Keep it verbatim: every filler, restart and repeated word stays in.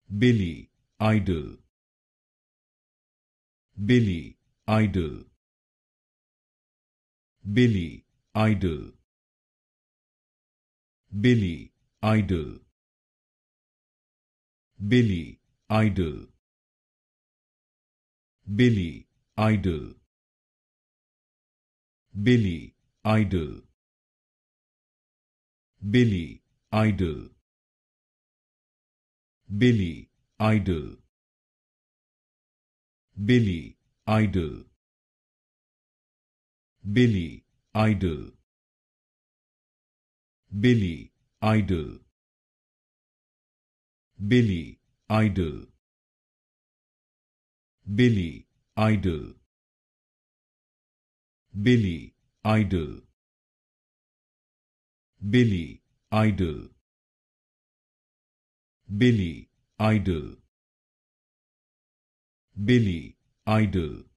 Billy Idol, Billy Idol, Billy Idol, Billy Idol, Billy Idol, Billy Idol, Billy Idol, Billy Idol, Billy Idol, Billy Idol, Billy Idol, Billy Idol, Billy Idol, Billy Idol, Billy Idol, Billy Idol, Billy Idol, Billy Idol,